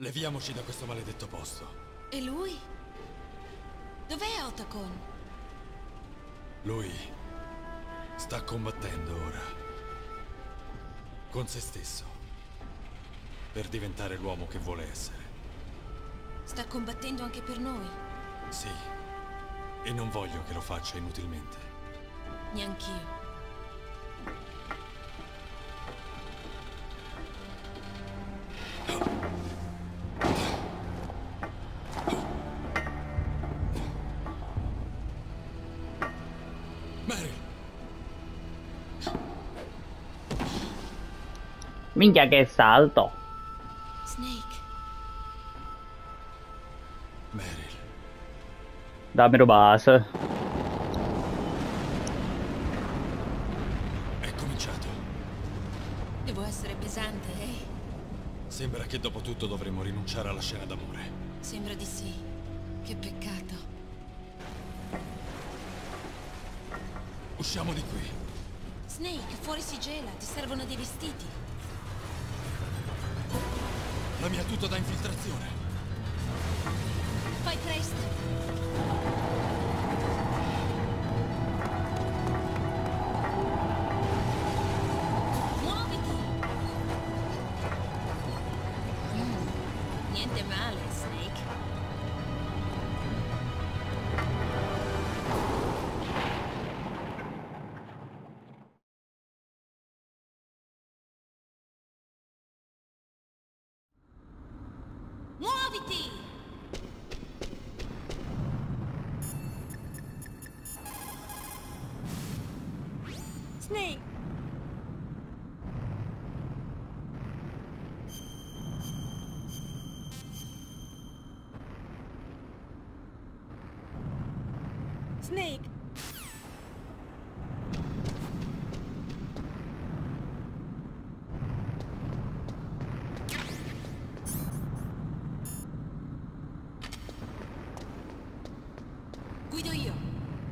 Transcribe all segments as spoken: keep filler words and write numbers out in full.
Leviamoci da questo maledetto posto. E lui? Dov'è Otacon? Lui sta combattendo ora. Con se stesso. Per diventare l'uomo che vuole essere. Sta combattendo anche per noi? Sì. E non voglio che lo faccia inutilmente. Neanch'io. Minchia che salto. Snake. Meryl. Dammi base. È cominciato. Devo essere pesante, eh? Sembra che dopo tutto dovremmo rinunciare alla scena d'amore. Sembra di sì. Che peccato. Usciamo di qui. Snake, fuori si gela. Ti servono dei vestiti. La mia tuta da infiltrazione. Fai presto. Muoviti. Mm, niente male, Snake. Muoviti! Snake! Snake! Guido io.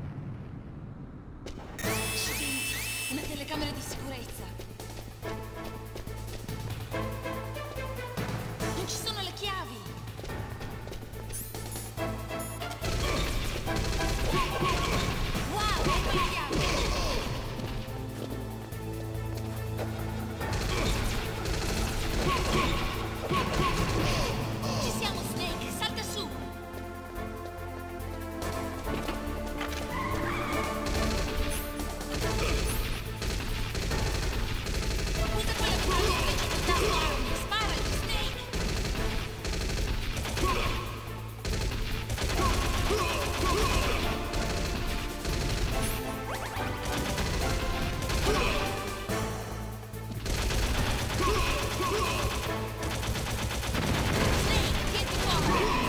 Una telecamera di sicurezza. Non ci sono le chiavi. Wow, ecco le chiavi. Ci siamo, Snake. Salta su. Usa quella pistola che c'è tasto armi. Sparagli, Snake. Snake, tienti fuoco.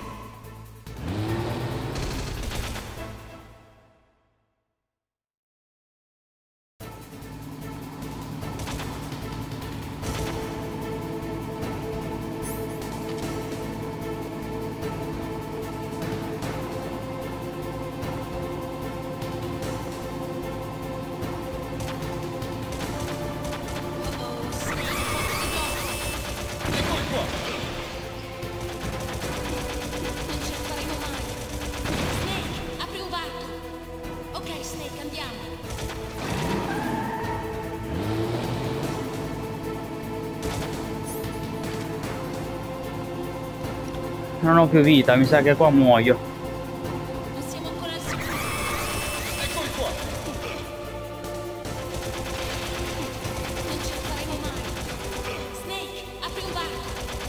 Oh, Snake, portati blocco. Eccoli qua! Non ce la faremo mai. Snake, apri un varco. Ok, Snake, andiamo. Non ho più vita, mi sa che qua muoio. Non siamo ancora al sicuro. Eccoli qua! Non ce la faremo mai. Snake, apri un varco.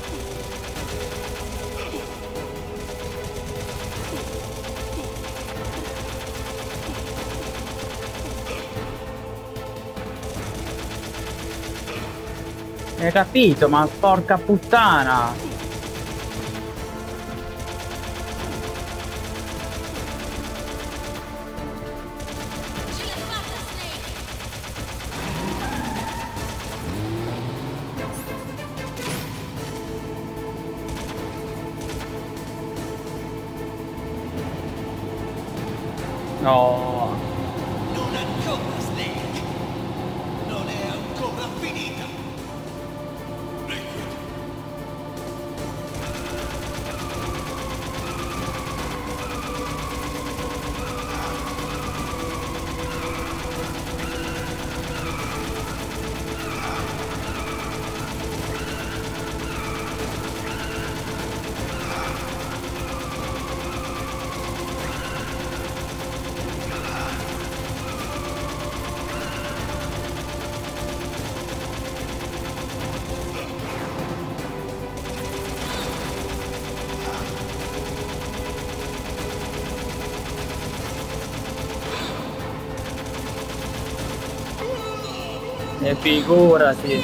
Hai capito? Ma porca puttana! Ce l'hai fatta, Snake. No. Non ancora, Snake! Non è ancora finita! Liquid. E figurati.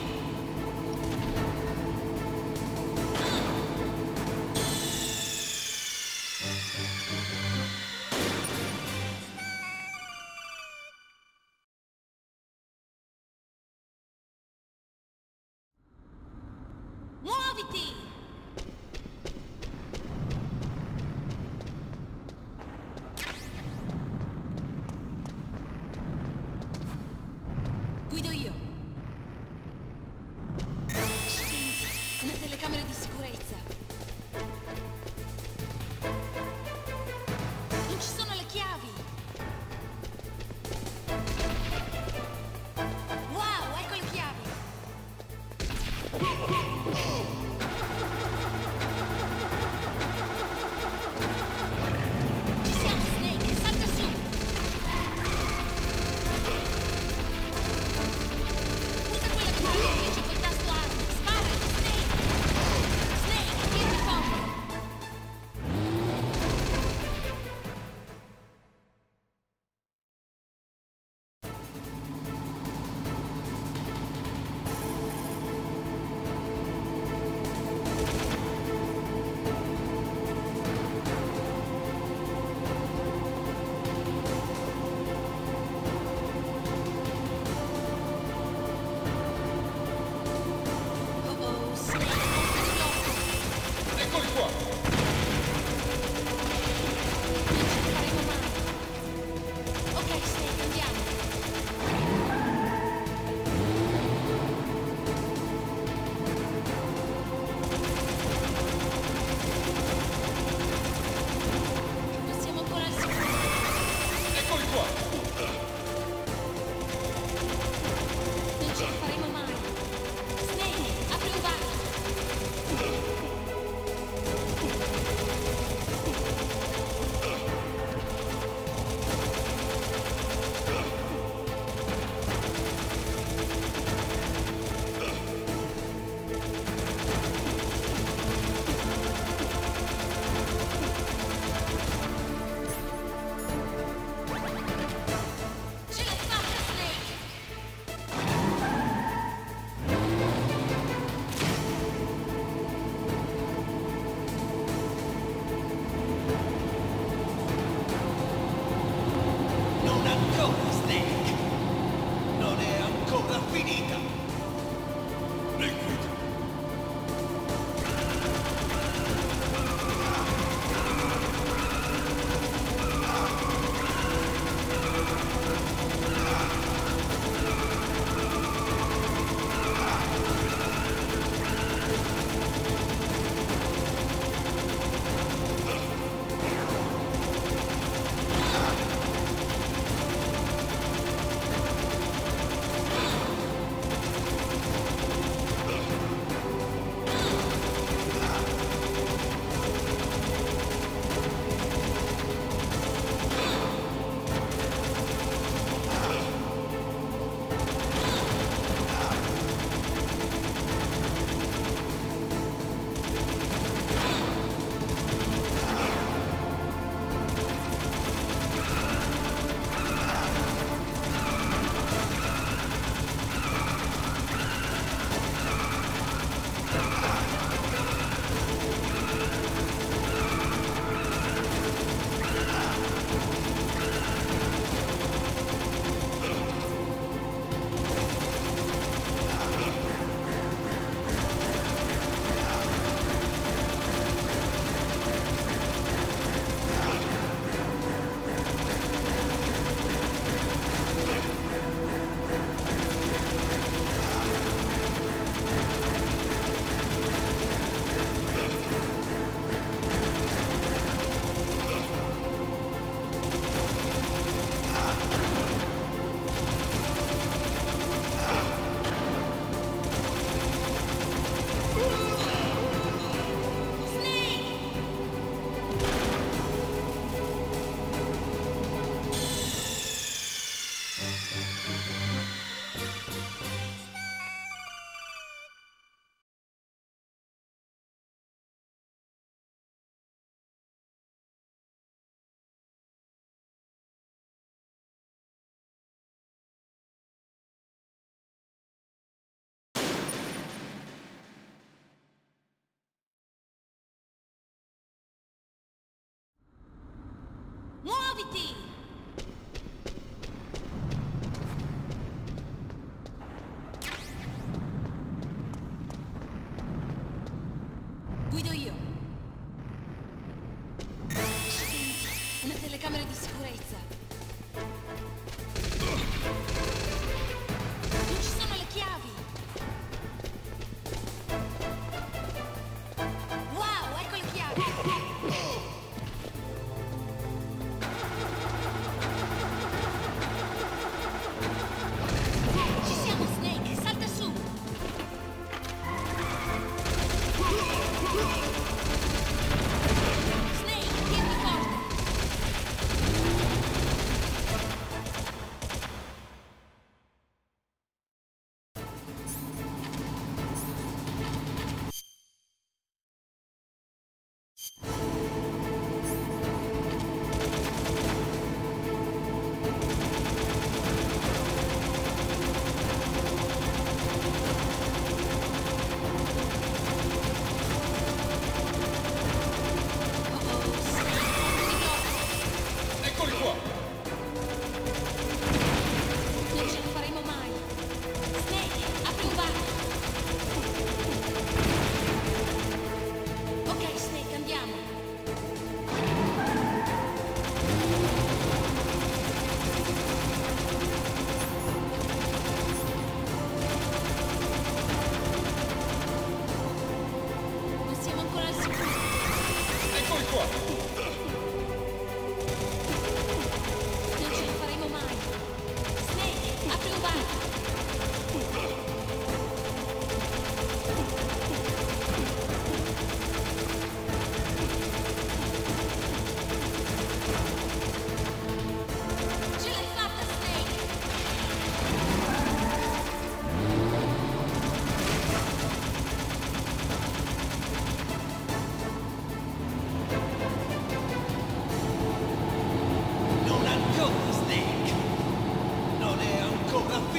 Muoviti! Guido io.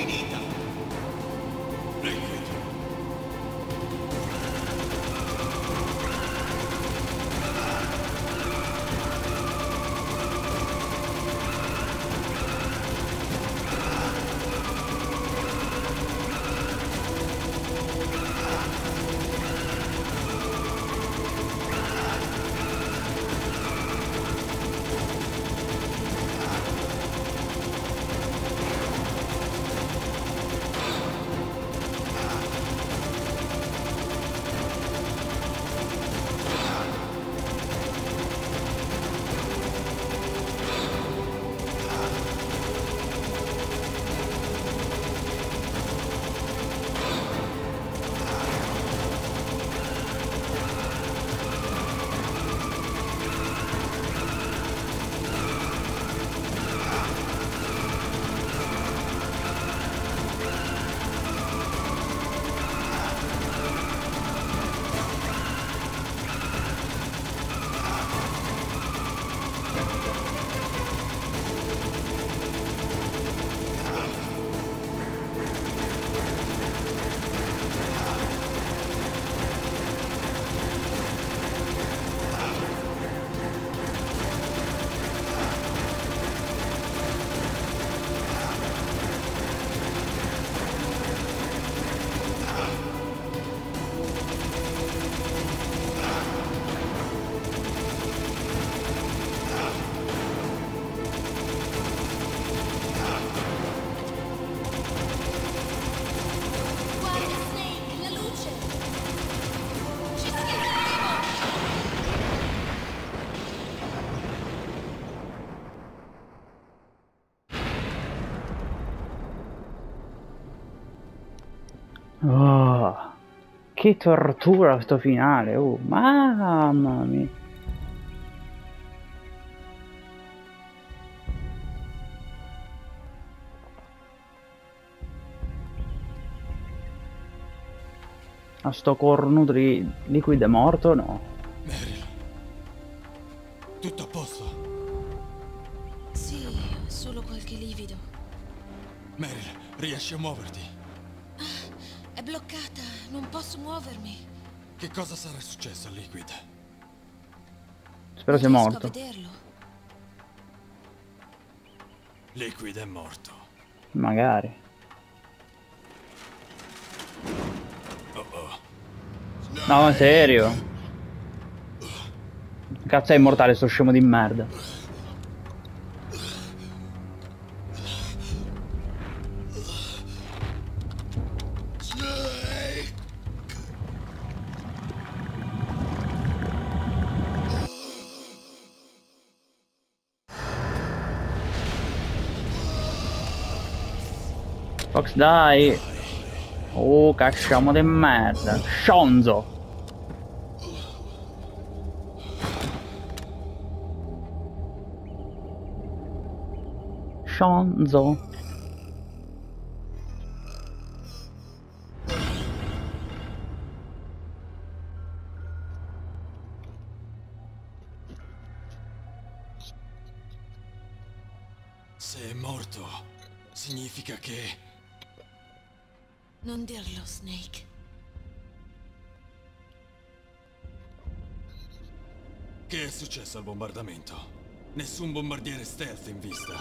finita! Liquid. Guarda, Snake, la luce! Ci schianteremo! Oh, che tortura sto finale, oh, mamma mia. A sto cornuto di Liquid è morto, no? Meryl. Tutto a posto? Sì, solo qualche livido. Meryl, riesci a muoverti? È bloccata, non posso muovermi. Che cosa sarà successo a Liquid? Spero sia Non riesco morto. a vederlo. Liquid è morto. Magari. Oh oh. No, ma serio? Cazzo è immortale sto scemo di merda. Fox dai. Oh, cacciamo di merda. Scionzo. Scionzo. Se è morto, significa che... Non dirlo, Snake. Che è successo al bombardamento? Nessun bombardiere stealth in vista.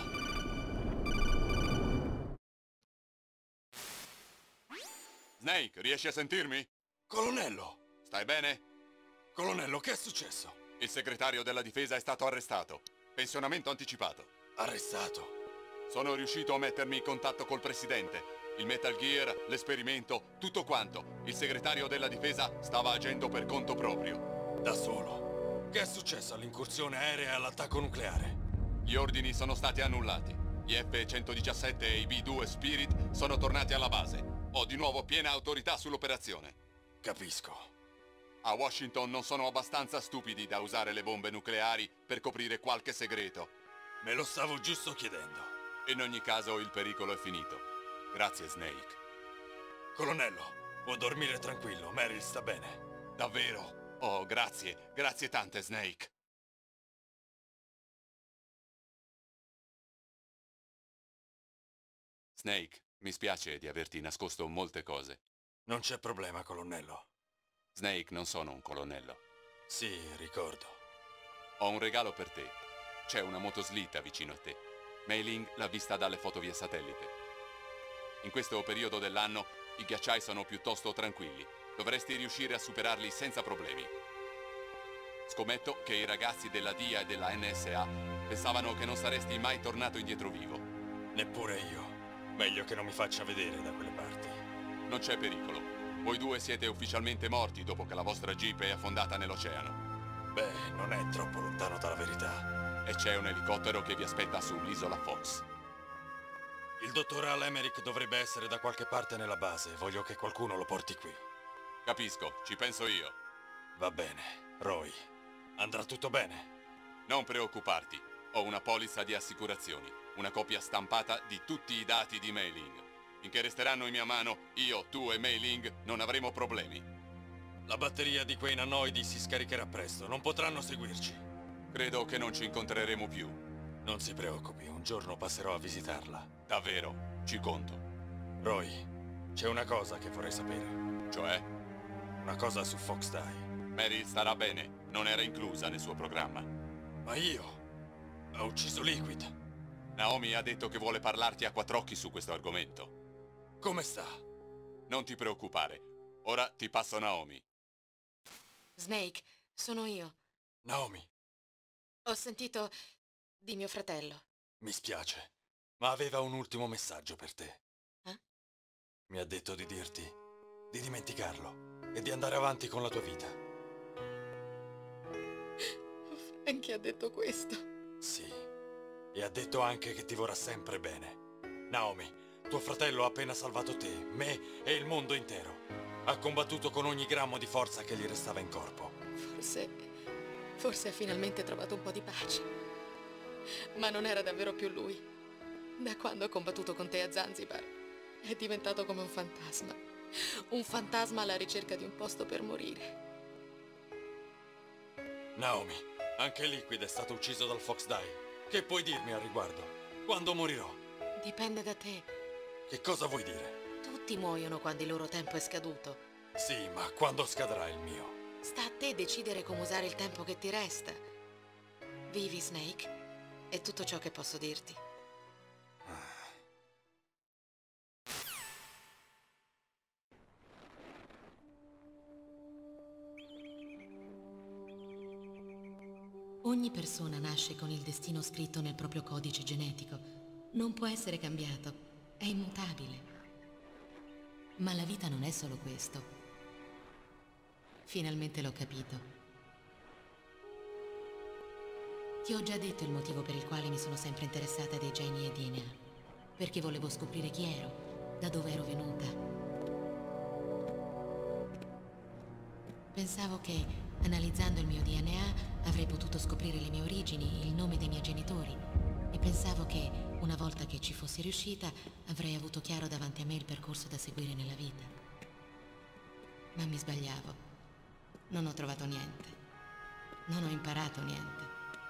Snake, riesci a sentirmi? Colonnello! Stai bene? Colonnello, che è successo? Il segretario della difesa è stato arrestato. Pensionamento anticipato. Arrestato. Sono riuscito a mettermi in contatto col presidente. Il Metal Gear, l'esperimento, tutto quanto. Il segretario della difesa stava agendo per conto proprio. Da solo. Che è successo all'incursione aerea e all'attacco nucleare? Gli ordini sono stati annullati. Gli F centodiciassette e i B due Spirit sono tornati alla base. Ho di nuovo piena autorità sull'operazione. Capisco. A Washington non sono abbastanza stupidi da usare le bombe nucleari per coprire qualche segreto. Me lo stavo giusto chiedendo. In ogni caso il pericolo è finito. Grazie, Snake. Colonnello, può dormire tranquillo, Meryl sta bene. Davvero? Oh, grazie. Grazie tante, Snake. Snake, Mi spiace di averti nascosto molte cose. Non c'è problema, colonnello. Snake, non sono un colonnello. Sì, ricordo. Ho un regalo per te. C'è una motoslitta vicino a te. Mei Ling l'ha vista dalle foto via satellite. In questo periodo dell'anno i ghiacciai sono piuttosto tranquilli. Dovresti riuscire a superarli senza problemi. Scommetto che i ragazzi della D I A e della N S A pensavano che non saresti mai tornato indietro vivo. Neppure io. Meglio che non mi faccia vedere da quelle parti. Non c'è pericolo. Voi due siete ufficialmente morti dopo che la vostra jeep è affondata nell'oceano. Beh, non è troppo lontano dalla verità. E c'è un elicottero che vi aspetta sull'isola Fox. Il dottor Al Emerick dovrebbe essere da qualche parte nella base. Voglio che qualcuno lo porti qui. Capisco, ci penso io. Va bene, Roy. Andrà tutto bene? Non preoccuparti. Ho una polizza di assicurazioni. Una copia stampata di tutti i dati di Mei Ling. Finché resteranno in mia mano, io, tu e Mei Ling non avremo problemi. La batteria di quei nanoidi si scaricherà presto. Non potranno seguirci. Credo che non ci incontreremo più. Non si preoccupi, un giorno passerò a visitarla. Davvero, ci conto. Roy, c'è una cosa che vorrei sapere. Cioè? Una cosa su Fox Die. Mary starà bene, non era inclusa nel suo programma. Ma io... ho ucciso Liquid. Naomi ha detto che vuole parlarti a quattro occhi su questo argomento. Come sta? Non ti preoccupare. Ora ti passo Naomi. Snake, sono io. Naomi, Ho sentito di mio fratello. mi spiace, ma aveva un ultimo messaggio per te. Eh? Mi ha detto di dirti di dimenticarlo e di andare avanti con la tua vita. Frankie ha detto questo. Sì, e ha detto anche che ti vorrà sempre bene. Naomi, tuo fratello ha appena salvato te, me e il mondo intero. Ha combattuto con ogni grammo di forza che gli restava in corpo. Forse... forse ha finalmente trovato un po' di pace. Ma non era davvero più lui. Da quando ha combattuto con te a Zanzibar, è diventato come un fantasma. Un fantasma alla ricerca di un posto per morire. Naomi, anche Liquid è stato ucciso dal Fox Die. Che puoi dirmi al riguardo? Quando morirò? Dipende da te. Che cosa vuoi dire? Tutti muoiono quando il loro tempo è scaduto. Sì, ma quando scadrà il mio? Sta a te decidere come usare il tempo che ti resta. Vivi, Snake. È tutto ciò che posso dirti. Ogni persona nasce con il destino scritto nel proprio codice genetico. Non può essere cambiato. È immutabile. Ma la vita non è solo questo. Finalmente l'ho capito. Ti ho già detto il motivo per il quale mi sono sempre interessata dei geni e D N A. Perché volevo scoprire chi ero, da dove ero venuta. Pensavo che, analizzando il mio D N A, avrei potuto scoprire le mie origini, il nome dei miei genitori. E pensavo che, una volta che ci fossi riuscita, avrei avuto chiaro davanti a me il percorso da seguire nella vita. Ma mi sbagliavo. Non ho trovato niente. Non ho imparato niente.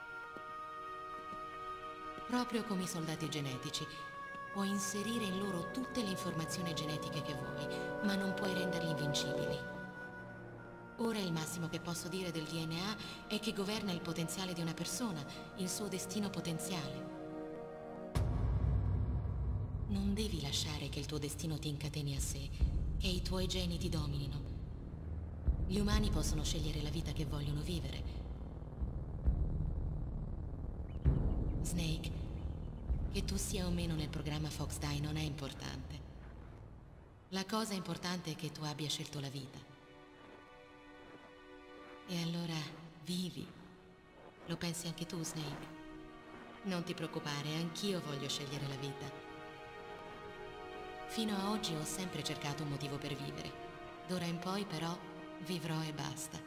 Proprio come i soldati genetici, puoi inserire in loro tutte le informazioni genetiche che vuoi, ma non puoi renderli invincibili. Ora il massimo che posso dire del D N A è che governa il potenziale di una persona, il suo destino potenziale. Non devi lasciare che il tuo destino ti incateni a sé, che i tuoi geni ti dominino. Gli umani possono scegliere la vita che vogliono vivere. Snake, che tu sia o meno nel programma Fox Die non è importante. La cosa importante è che tu abbia scelto la vita. E allora vivi. Lo pensi anche tu, Snake? Non ti preoccupare, anch'io voglio scegliere la vita. Fino a oggi ho sempre cercato un motivo per vivere. D'ora in poi, però, vivrò e basta.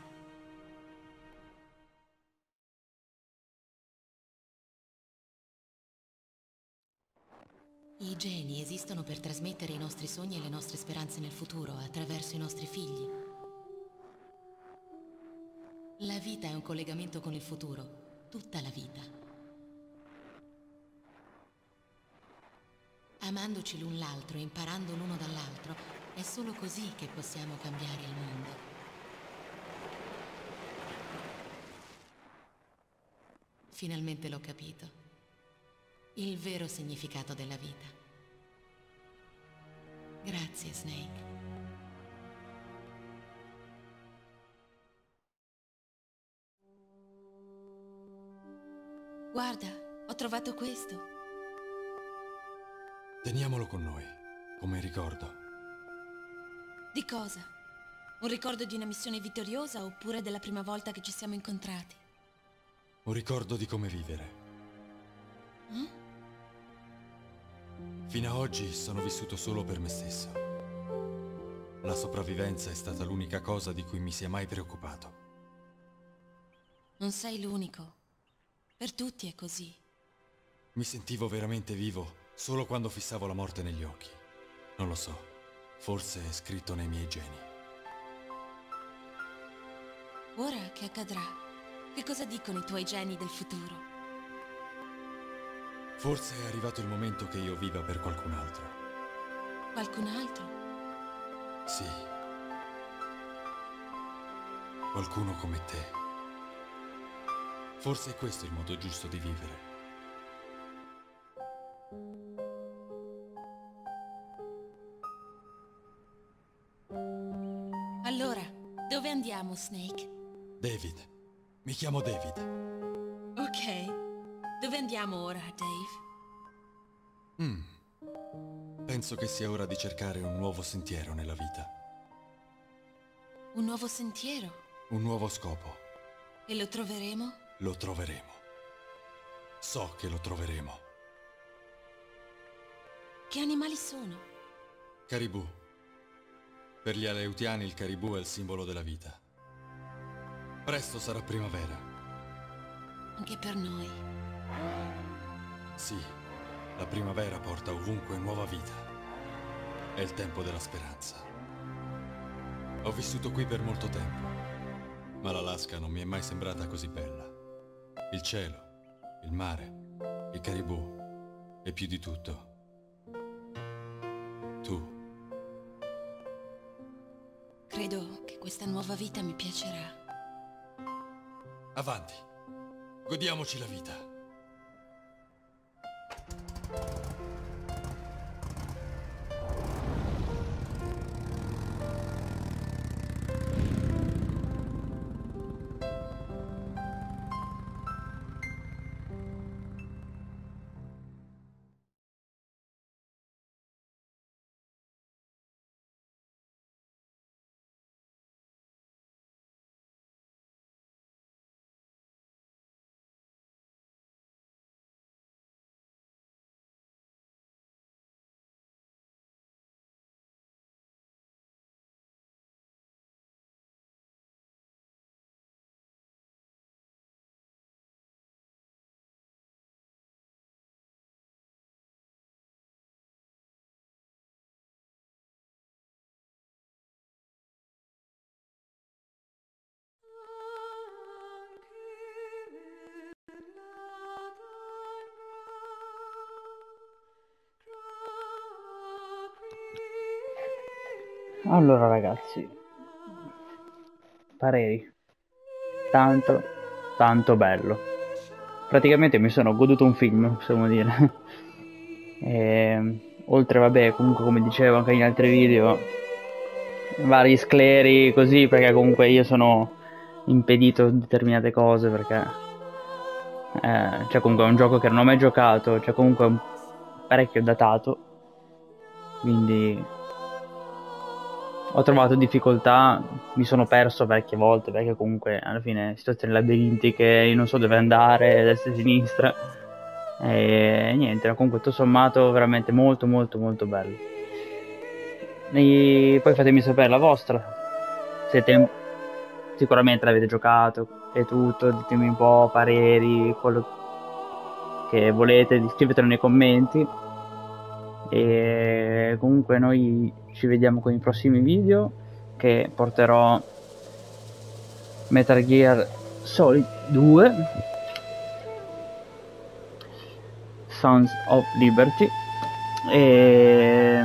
I geni esistono per trasmettere i nostri sogni e le nostre speranze nel futuro attraverso i nostri figli. La vita è un collegamento con il futuro, tutta la vita. Amandoci l'un l'altro, imparando l'uno dall'altro, è solo così che possiamo cambiare il mondo. Finalmente l'ho capito. Il vero significato della vita. Grazie, Snake. Guarda, ho trovato questo. Teniamolo con noi, come ricordo. Di cosa? Un ricordo di una missione vittoriosa oppure della prima volta che ci siamo incontrati? Un ricordo di come vivere. Eh? Fino a oggi sono vissuto solo per me stesso. La sopravvivenza è stata l'unica cosa di cui mi sia mai preoccupato. Non sei l'unico. Per tutti è così. Mi sentivo veramente vivo solo quando fissavo la morte negli occhi. Non lo so, forse è scritto nei miei geni. Ora che accadrà? Che cosa dicono i tuoi geni del futuro? Forse è arrivato il momento che io viva per qualcun altro. Qualcun altro? Sì. Qualcuno come te. Forse è questo il modo giusto di vivere. Allora, dove andiamo, Snake? David. Mi chiamo David. Ok. Dove andiamo ora, Dave? Mm. Penso che sia ora di cercare un nuovo sentiero nella vita. Un nuovo sentiero? Un nuovo scopo. E lo troveremo? Lo troveremo. So che lo troveremo. Che animali sono? Caribù. Per gli Aleutiani il caribù è il simbolo della vita. Presto sarà primavera. Anche per noi. Sì, la primavera porta ovunque nuova vita. È il tempo della speranza. Ho vissuto qui per molto tempo, ma l'Alaska non mi è mai sembrata così bella. Il cielo, il mare, i caribù e più di tutto, tu. Credo che questa nuova vita mi piacerà. Avanti, godiamoci la vita. Allora ragazzi, pareri, tanto, tanto bello. Praticamente mi sono goduto un film, possiamo dire. E, oltre, vabbè, comunque come dicevo anche in altri video, vari scleri così, perché comunque io sono impedito di determinate cose, perché eh, cioè comunque è un gioco che non ho mai giocato, cioè comunque è un parecchio datato, quindi ho trovato difficoltà, mi sono perso parecchie volte, perché comunque alla fine situazioni labirintiche, io non so dove andare, destra e sinistra, e niente, comunque tutto sommato veramente molto molto molto bello. E poi fatemi sapere la vostra, siete sicuramente l'avete giocato e tutto, ditemi un po' pareri, quello che volete, scrivetelo nei commenti. E comunque noi ci vediamo con i prossimi video, che porterò Metal Gear Solid due, Sons of Liberty, E...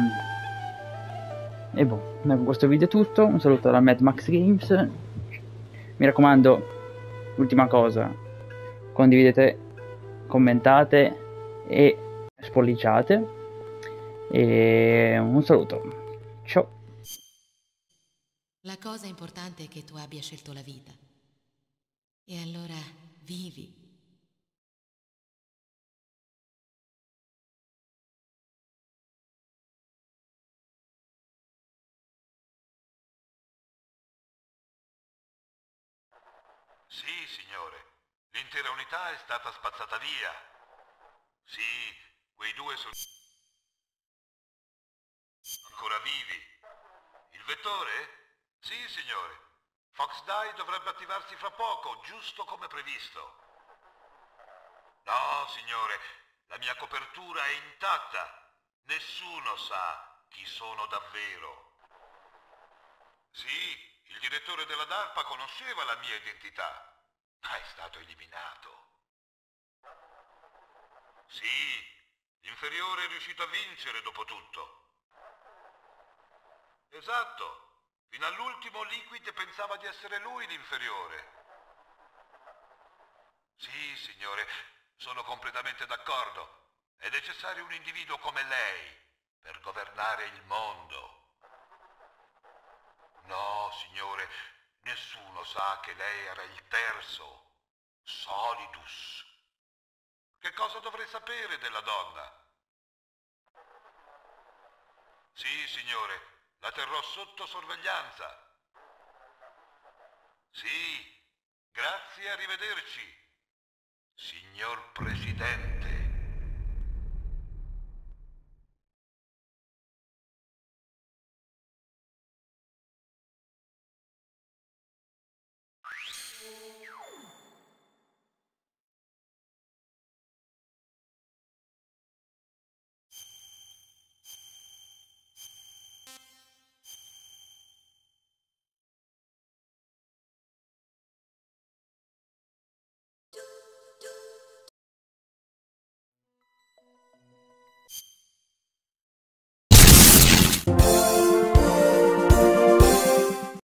E boh, con questo video è tutto. Un saluto da Mad Max Games. Mi raccomando, ultima cosa, condividete, commentate e spolliciate. E un saluto. Ciao. La cosa importante è che tu abbia scelto la vita. E allora vivi. Sì, signore. L'intera unità è stata spazzata via. Sì, quei due sono ancora vivi. Il vettore? Sì, signore. Fox Die dovrebbe attivarsi fra poco, giusto come previsto. No, signore, la mia copertura è intatta. Nessuno sa chi sono davvero. Sì, il direttore della DARPA conosceva la mia identità, ma è stato eliminato. Sì, l'inferiore è riuscito a vincere dopo tutto. Esatto. Fino all'ultimo Liquid pensava di essere lui l'inferiore. Sì, signore, sono completamente d'accordo. È necessario un individuo come lei per governare il mondo. No, signore, nessuno sa che lei era il terzo, Solidus. Che cosa dovrei sapere della donna? Sì, signore, la terrò sotto sorveglianza. Sì, grazie, arrivederci, signor Presidente.